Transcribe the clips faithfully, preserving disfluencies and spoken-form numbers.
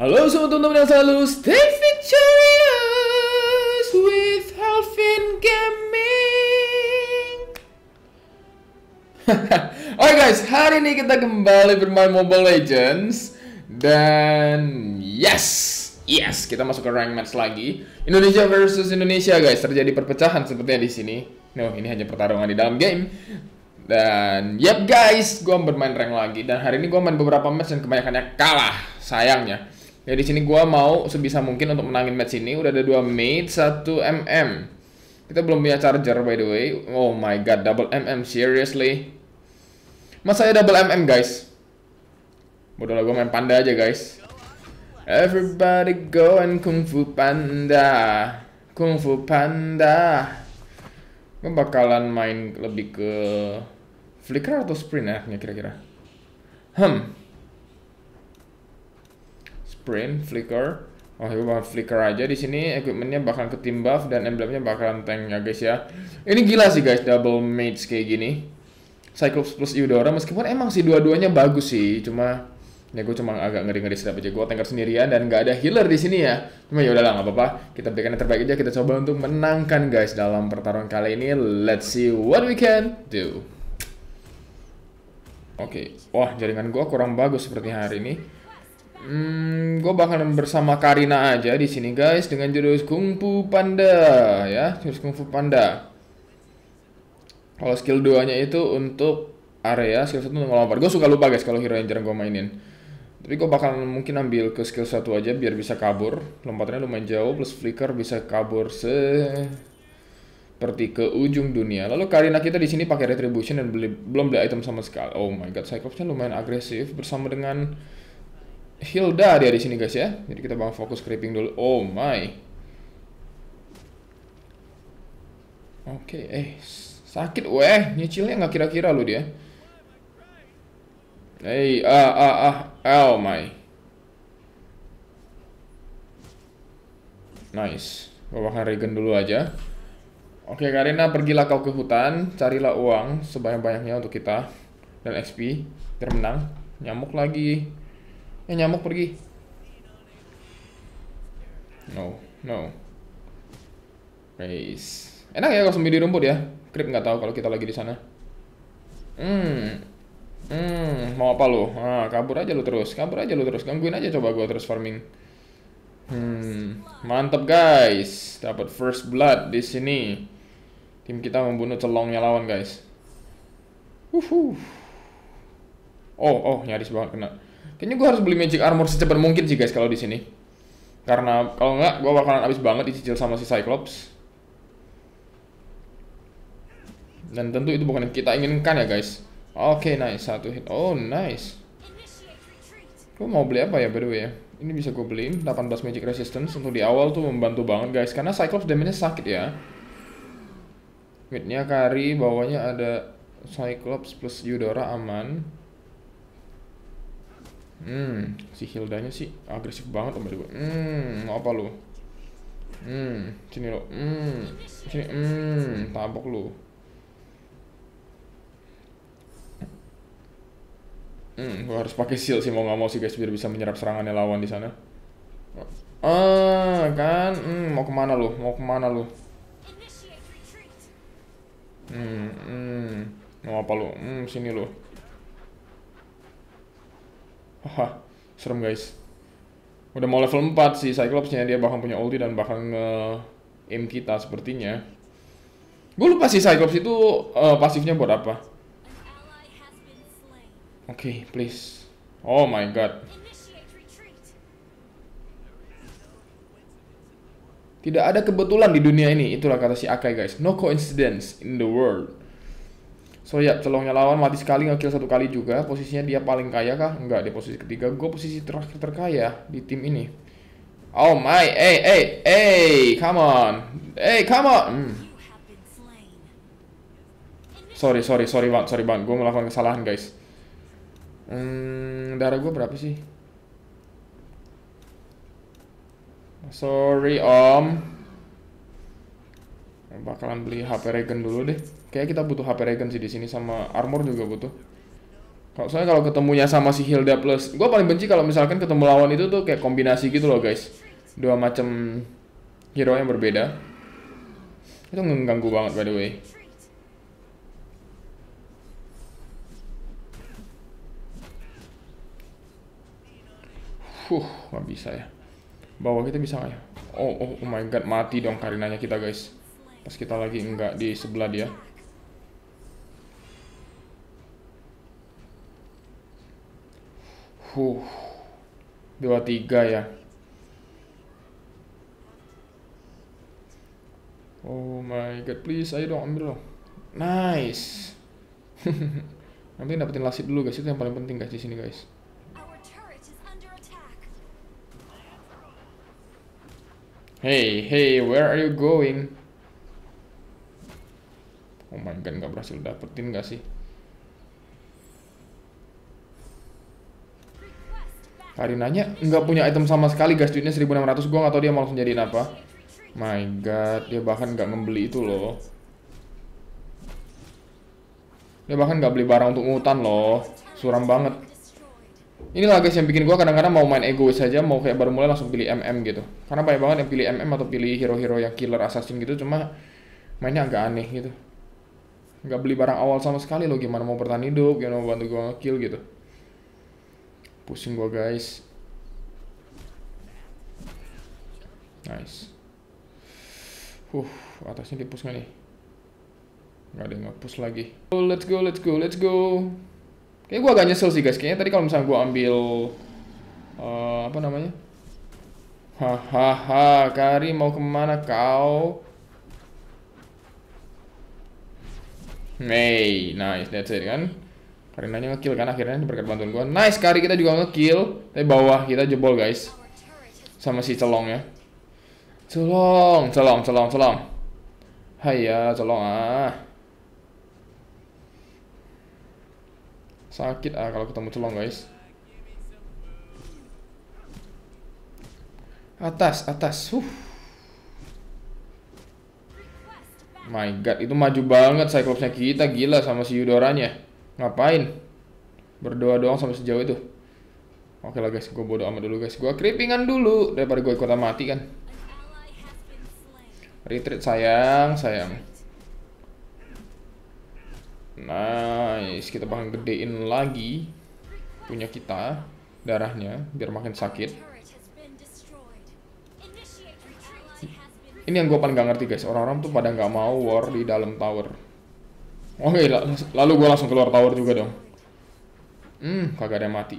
Halo semua teman-teman yang selalu stay victorious with Alvin Gaming. Oke guys, hari ini kita kembali bermain Mobile Legends. Dan yes, yes, kita masuk ke rank match lagi. Indonesia versus Indonesia guys, terjadi perpecahan sepertinya di sini. No, ini hanya pertarungan di dalam game. Dan yep guys, gue bermain rank lagi. Dan hari ini gue main beberapa match dan kebanyakannya kalah, sayangnya. Ya di sini gua mau sebisa mungkin untuk menangin match ini. Udah ada dua mate, satu M M. Kita belum punya charger by the way. Oh my god, double M M seriously. Mas saya double M M guys. Bodoh lah, gua main panda aja guys. Everybody go and kung fu panda. Kung fu panda. Gua bakalan main lebih ke flicker atau sprint ya kira-kira. Hmm. Sprint, flicker. Oh, itu bakal flicker aja di sini. Equipmentnya bakal ke team buff dan emblemnya bakalan tank ya guys ya. Ini gila sih guys, double mates kayak gini. Cyclops plus Eudora, meskipun emang sih dua-duanya bagus sih, cuma ya gue cuma agak ngeri-ngeri sedap aja. Gue tanker sendirian dan nggak ada healer di sini ya. Cuma ya udahlah nggak apa-apa. Kita berikan yang terbaik aja. Kita coba untuk menangkan guys dalam pertarungan kali ini. Let's see what we can do. Oke, okay. Wah jaringan gue kurang bagus seperti hari ini. Hmm, gue bakalan bersama Karina aja di sini guys dengan jurus Kung Fu Panda ya, jurus Kung Fu Panda. Kalau skill dua-nya itu untuk area, skill satu untuk ngelompat. Gue suka lupa guys kalau hero yang jarang gue mainin. Tapi gue bakalan mungkin ambil ke skill satu aja biar bisa kabur. Lompatannya lumayan jauh plus flicker bisa kabur seperti ke ujung dunia. Lalu Karina kita di sini pakai retribution dan beli, belum beli item sama sekali. Oh my god, Cyclops-nya lumayan agresif bersama dengan Hilda dia di sini guys ya. Jadi kita bakal fokus creeping dulu. Oh my. Oke, okay, eh sakit weh. Nyicilnya nggak kira-kira lu dia. Hey, ah ah ah. Oh my. Nice. Gua bakal regen dulu aja. Oke, okay, Karina, pergilah kau ke hutan, carilah uang sebanyak-banyaknya untuk kita dan X P biar menang. Nyamuk lagi. Ya nyamuk pergi. No, no. Guys, enak ya kalau sembunyi di rumput ya. Creep nggak tahu kalau kita lagi di sana. Hmm, hmm, mau apa lu? Ah, kabur aja lu terus, kabur aja lu terus. Gangguin aja coba gua terus farming. Hmm, mantap guys. Dapat first blood di sini. Tim kita membunuh celongnya lawan guys. Uhuh. Oh, oh, nyaris banget kena. Kayaknya gue harus beli magic armor secepat mungkin sih guys kalau di sini. Karena kalau nggak gue bakalan habis banget dicicil sama si Cyclops. Dan tentu itu bukan yang kita inginkan ya guys. Oke, okay, nice, satu hit. Oh, nice. Gue mau beli apa ya by the way ya? Ini bisa gue beliin delapan belas magic resistance untuk di awal tuh membantu banget guys. Karena Cyclops damage-nya sakit ya. Mid-nya Kari, bawahnya ada Cyclops plus Eudora aman. Hmm, si Hildanya sih agresif banget sama gue. Hmm, mau apa lu? Hmm, sini lo. Hmm, sini. Hmm, tabok lu. Hmm, gua harus pakai shield sih mau nggak mau sih guys biar bisa menyerap serangannya lawan di sana. Ah, kan? Hmm, mau kemana lu? Mau kemana lu? Hmm, hmm, mau apa lu? Hmm, sini lu. Haha, serem guys. Udah mau level empat sih Cyclops-nya, dia bakal punya ulti dan bakal nge-aim kita sepertinya. Gue lupa sih Cyclops itu uh, pasifnya buat apa. Oke, okay, please. Oh my god. Tidak ada kebetulan di dunia ini, itulah kata si Akai guys. No coincidence in the world. So ya, celongnya lawan mati sekali, nge-kill satu kali juga. Posisinya dia paling kaya kah? Enggak, dia posisi ketiga. Gue posisi terakhir terkaya di tim ini. Oh my, hey, hey, hey, come on. Hey, come on. Hmm. Sorry, sorry, sorry banget, sorry banget. Gue melakukan kesalahan guys. Hmm, darah gue berapa sih? Sorry om. Bakalan beli H P regen dulu deh. Kayak kita butuh H P regen sih di sini sama armor juga butuh. Kalau soalnya kalau ketemunya sama si Hilda plus, gue paling benci kalau misalkan ketemu lawan itu tuh kayak kombinasi gitu loh guys, dua macam hero yang berbeda. Itu mengganggu banget by the way. Huh, nggak bisa ya. Bawah kita bisa nggak ya? Oh, oh, oh my god, mati dong Karinanya kita guys. Pas kita lagi enggak di sebelah dia. Huh, dua tiga ya. Oh my god, please, ayo dong ambil dong. Nice. Nanti dapetin lasit dulu guys, itu yang paling penting guys di sini guys. Hey, hey, where are you going? Oh my god, nggak berhasil dapetin nggak sih? Karinanya nggak punya item sama sekali guys, duitnya seribu enam ratus. Gue nggak tahu dia mau langsung jadiin apa. My god, dia bahkan nggak membeli itu loh. Dia bahkan nggak beli barang untuk ngutan loh. Suram banget. Inilah guys yang bikin gue kadang-kadang mau main egois saja, mau kayak baru mulai langsung pilih M M gitu. Karena banyak banget yang pilih M M atau pilih hero-hero yang killer assassin gitu, cuma mainnya agak aneh gitu. Nggak beli barang awal sama sekali loh, gimana mau bertahan hidup, gimana mau bantu gue nge-kill gitu. Pusing gue guys. Nice. Huh, atasnya di-push nggak nih? Nggak ada yang nge-push lagi. Oh, let's go, let's go, let's go. Kayaknya gue agak nyesel sih guys. Kayaknya tadi kalau misalnya gue ambil uh, apa namanya? Hahaha, Kari mau kemana kau? Hey, nice, that's it kan? Karinanya nge-kill kan akhirnya berkat bantuan gue. Nice, Kari kita juga nge-kill. Tapi bawah kita jebol guys. Sama si celong ya. Celong, celong, celong, celong. Hai ya, celong ah. Sakit ah kalau ketemu celong guys. Atas, atas. Huh. My god, itu maju banget Cyclopsnya kita, gila sama si Eudoranya. Ngapain? Berdoa doang sampai sejauh itu. Oke lah guys, gue bodo amat dulu guys. Gue creepingan dulu daripada gue ikutan mati kan. Retreat sayang, sayang. Nice, kita bakal gedein lagi punya kita darahnya biar makin sakit. Ini yang gue paling gak ngerti guys, orang-orang tuh pada nggak mau war di dalam tower. Oke, lalu gue langsung keluar tower juga dong. Hmm, kagak ada yang mati.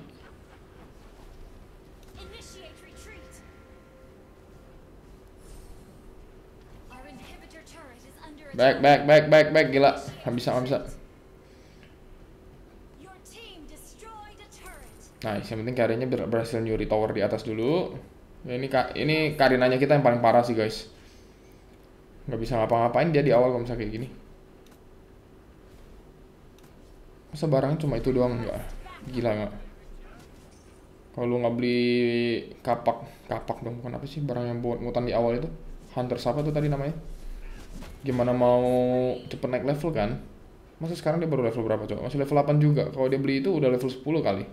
Back, back, back, back, back, gila. Nggak bisa, nggak bisa. Nice, yang penting Karinanya berhasil nyuri tower di atas dulu. Ya, ini ini Karinanya kita yang paling parah sih guys. Nggak bisa ngapa-ngapain dia di awal kalau misalnya kayak gini. Masa barangnya cuma itu doang nggak? Gila nggak? Kalau lu nggak beli kapak, kapak dong, bukan apa sih barang yang buat mutan di awal itu? Hunter siapa tuh tadi namanya? Gimana mau cepet naik level kan? Masa sekarang dia baru level berapa coba? Masih level delapan juga. Kalau dia beli itu udah level sepuluh kali.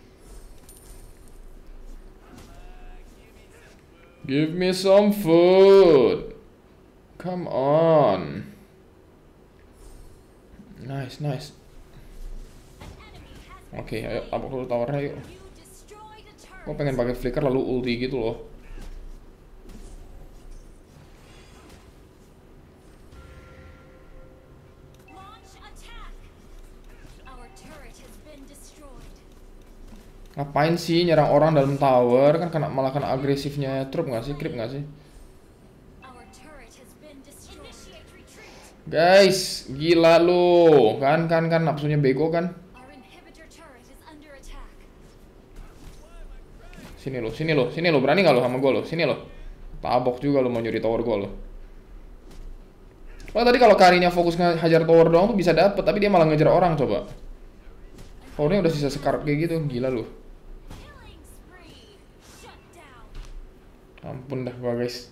Give me some food. Come on. Nice, nice. Oke, okay, ayo tabok dulu towernya yuk. Gue pengen pakai flicker lalu ulti gitu loh. Ngapain sih nyerang orang dalam tower? Kan kena, malah kena agresifnya trup nggak sih? Creep nggak sih? Guys, gila lu. Kan, kan, kan nafsunya bego kan? Sini lo, sini lo, sini lo. Berani nggak lo sama gue lo? Sini lo. Tabok juga lo mau nyuri tower gue lo. Oh, tadi kalau Karinya fokus ngehajar tower doang tuh bisa dapet, tapi dia malah ngejar orang coba. Towernya udah sisa sekarat kayak gitu, gila lu. Ampun dah gua guys.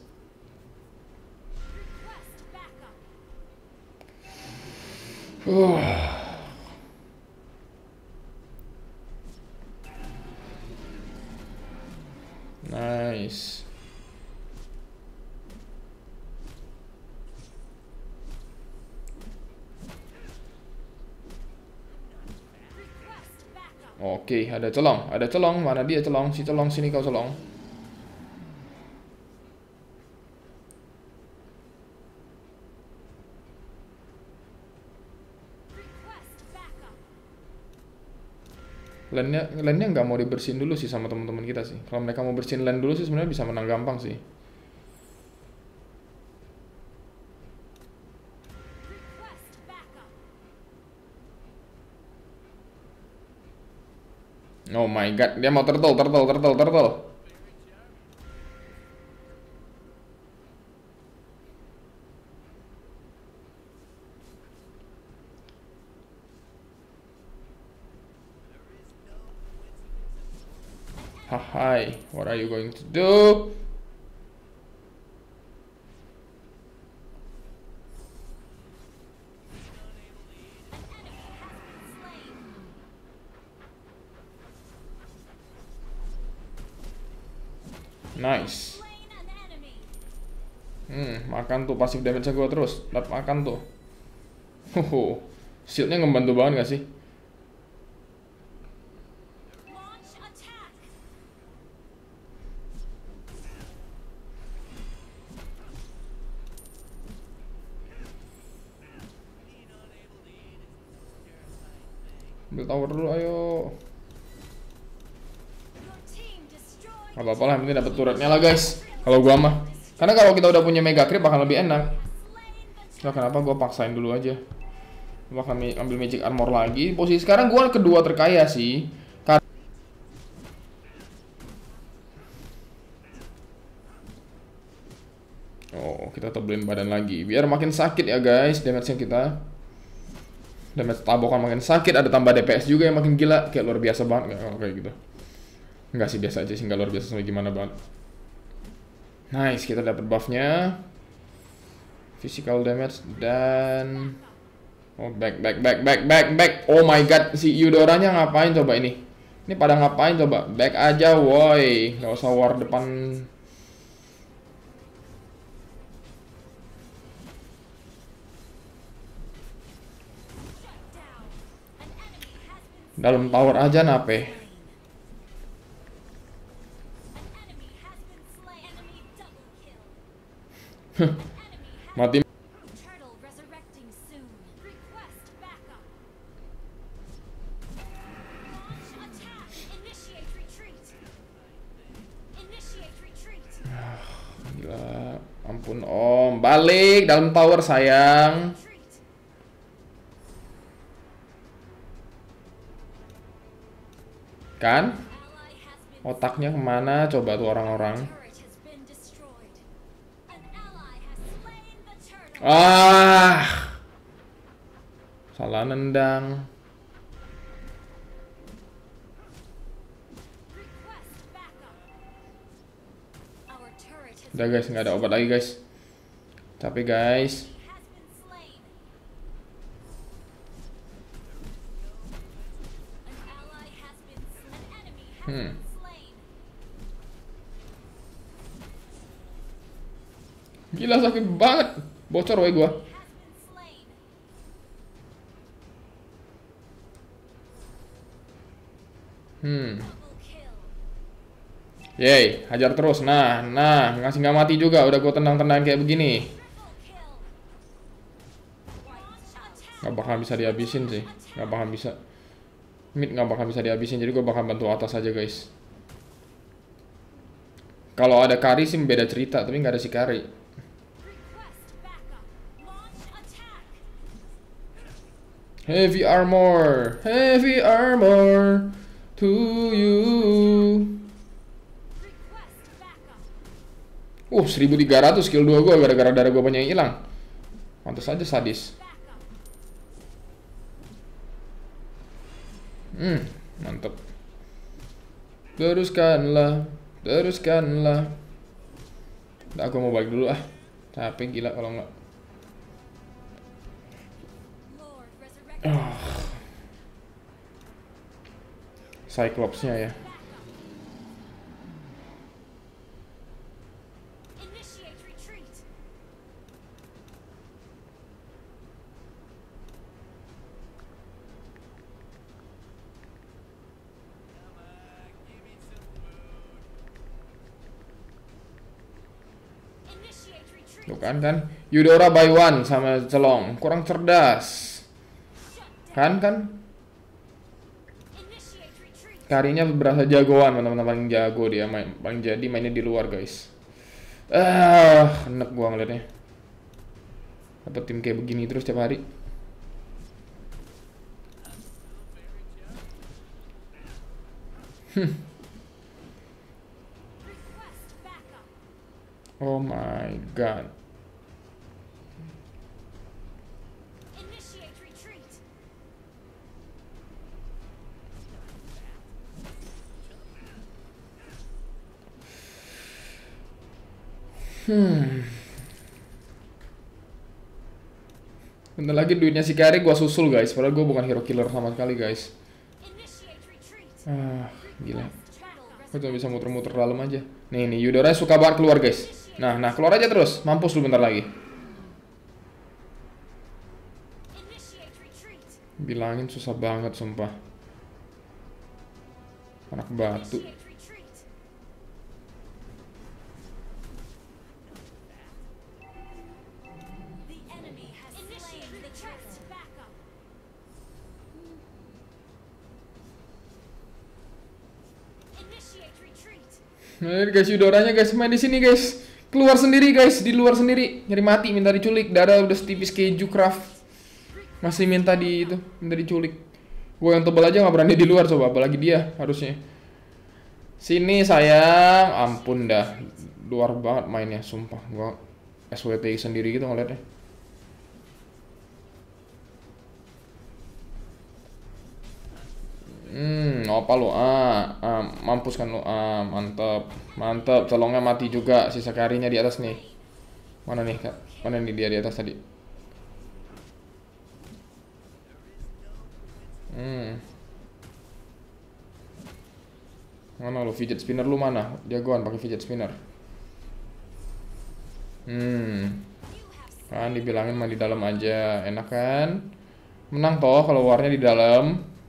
Uh. Oke, ada celong, ada celong. Mana dia celong? Si celong, sini kau celong. Landnya, landnya nggak mau dibersihin dulu sih sama teman-teman kita sih. Kalau mereka mau bersihin land dulu sih sebenarnya bisa menang gampang sih. Oh my god, dia mau turtle, turtle, turtle, turtle. Hai, what are you going to do? Nice. Hmm, makan tuh pasif damage gue terus. Dapat makan tuh. Hoho. Shieldnya ngebantu banget gak sih? Ambil tower dulu, ayo. Gak apa-apa lah, mungkin dapat turretnya lah guys. Kalau gua mah. Karena kalau kita udah punya mega creep bakal lebih enak. Nah, kenapa gua paksain dulu aja. Gua akan ambil magic armor lagi. Posisi sekarang gua kedua terkaya sih. Kar oh, kita tebelin badan lagi. Biar makin sakit ya guys damage-nya kita. Damage tabokan makin sakit, ada tambah D P S juga yang makin gila. Kayak luar biasa banget kalau kayak gitu. Enggak sih, biasa aja sih, nggak luar biasa sampai gimana banget. Nice, kita dapat buffnya. Physical damage dan oh back back back back back back. Oh my god, si Eudoranya ngapain coba ini? Ini pada ngapain coba? Back aja woi, nggak usah war depan. Dalam tower aja nape. Mati. Gila, ampun om, balik dalam tower sayang. Kan? Otaknya kemana coba tuh orang-orang? Ah, salah nendang. Udah guys, nggak ada obat lagi guys. Tapi guys, hmm, gila sakit banget. Bocor woy gua. Hmm. Yeay, hajar terus. Nah, nah, ngasih nggak mati juga. Udah gua tendang-tendang kayak begini. Nggak bakal bisa dihabisin sih. Nggak bakal bisa. Mid nggak bakal bisa dihabisin. Jadi gua bakal bantu atas aja guys. Kalau ada Kari sih beda cerita. Tapi nggak ada si Kari. Heavy armor, heavy armor to you. Uh, seribu tiga ratus skill dua gue gara-gara darah gue banyak yang hilang. Pantas aja sadis. Hmm, mantep. Teruskanlah, teruskanlah. Nah, aku mau balik dulu ah. Capek gila kalau nggak. Oh. Cyclops-nya ya. Tuh kan kan. Eudora by one sama Celong. Kurang cerdas. Kan kan. Karinya berasa jagoan, teman-teman, paling jago dia main, paling jadi mainnya di luar guys. Ah, enak gua ngeliatnya. Dapat tim kayak begini terus tiap hari. Hmm. Oh my god. Hmm. Bentar lagi duitnya si Kari gua susul guys. Padahal gua bukan hero killer sama sekali guys. Ah, gila. Gua cuma bisa muter-muter dalam aja. Nih nih Eudora suka banget keluar guys. Nah nah keluar aja terus. Mampus lu bentar lagi. Bilangin susah banget sumpah. Anak batu. Nah, guys, Eudoranya guys main di sini guys. Keluar sendiri guys, di luar sendiri. Nyari mati, minta diculik. Darah udah setipis keju craft. Masih minta di itu, minta diculik. Gue yang tebal aja nggak berani di luar coba, apalagi dia harusnya. Sini sayang, ampun dah. Luar banget mainnya, sumpah. Gua S W T sendiri gitu ngeliatnya. Hmm, apa lo? Ah, ah, mampus kan lo? Ah, mantap, mantap. Celongnya mati juga. Sisa karinya di atas nih. Mana nih kak? Mana nih dia di atas tadi? Hmm. Mana lo fidget spinner lu mana? Jagoan pakai fidget spinner. Hmm. Kan dibilangin mah di dalam aja, enak kan? Menang toh kalau warnya di dalam.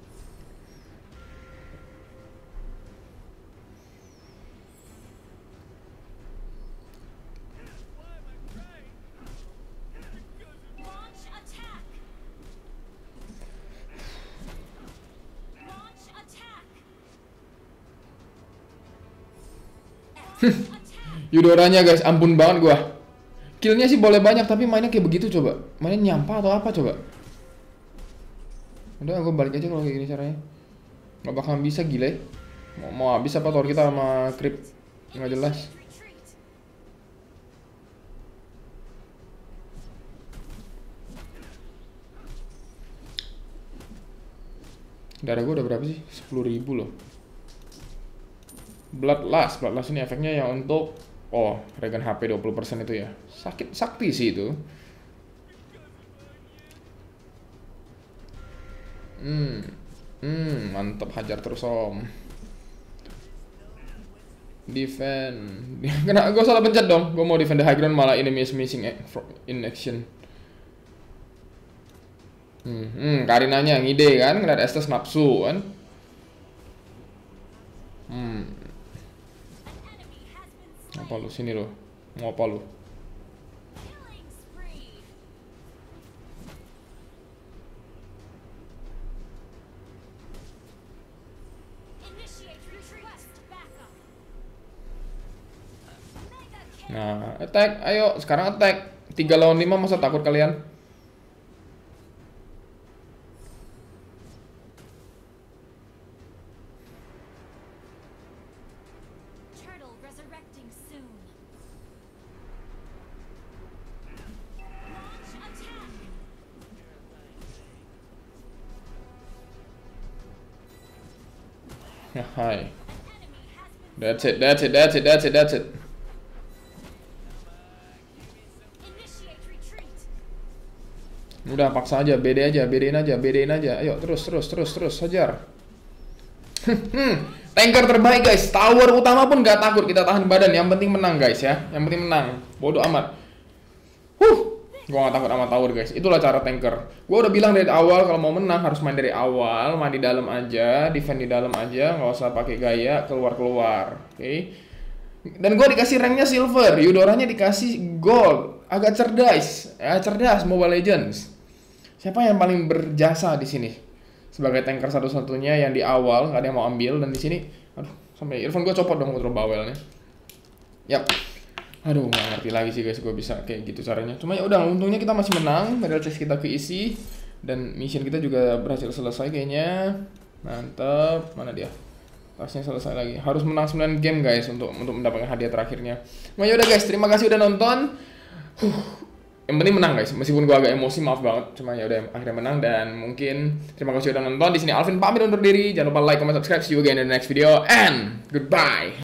Eudoranya guys, ampun banget gua. Killnya sih boleh banyak tapi mainnya kayak begitu coba. Mainnya nyampah atau apa coba? Udah gua balik aja kalau kayak gini caranya. Gak bakal bisa gila. Mau, mau habis apa tower kita sama creep? Nggak jelas. Darah gua udah berapa sih? sepuluh ribu loh. Bloodlust, Bloodlust ini efeknya yang untuk oh, regen H P dua puluh persen itu ya. Sakit sakti sih itu. Hmm. Hmm, mantap, hajar terus om. Defend. Kena gue salah pencet dong. Gue mau defend the high ground malah enemy is missing in action. Hmm, hmm Karinanya ngide kan, ngeliat Estes nafsu kan. Hmm. Apa lu sini lo? Mau apa lu? Nah, attack, ayo sekarang attack. Tiga lawan lima masa takut kalian? Hai. That's it, that's it, that's it, that's it, that's it. Udah paksa aja, B D aja, B D-in aja, B D-in aja. Ayo terus, terus, terus, terus, hajar. Hmm, tanker terbaik guys. Tower utama pun gak takut, kita tahan badan. Yang penting menang guys ya. Yang penting menang. Bodoh amat. Huh. Gua gak takut sama tower guys. Itulah cara tanker. Gua udah bilang dari awal kalau mau menang harus main dari awal, main di dalam aja, defend di dalam aja, nggak usah pakai gaya keluar-keluar. Oke. Okay? Dan gua dikasih ranknya silver, Eudoranya dikasih gold. agak cerdas, ya, cerdas Mobile Legends. Siapa yang paling berjasa di sini? Sebagai tanker satu-satunya yang di awal nggak ada yang mau ambil, dan di sini, aduh, sampai earphone gue copot dong motor bawelnya. Yap. Aduh, nggak ngerti lagi sih guys, gue bisa kayak gitu caranya. Cuma ya udah, untungnya kita masih menang, medal chest kita keisi, dan mission kita juga berhasil selesai kayaknya. Mantap, mana dia? Tasnya selesai lagi. Harus menang sembilan game guys untuk untuk mendapatkan hadiah terakhirnya. Nah yaudah guys, terima kasih udah nonton. Huh. Yang penting menang guys, meskipun gue agak emosi, maaf banget. Cuma ya udah, akhirnya menang, dan mungkin terima kasih udah nonton. Di sini Alvin pamit undur diri. Jangan lupa like, comment, subscribe. See you again in the next video and goodbye.